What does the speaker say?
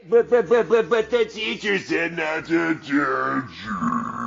But the teacher said not to touch her.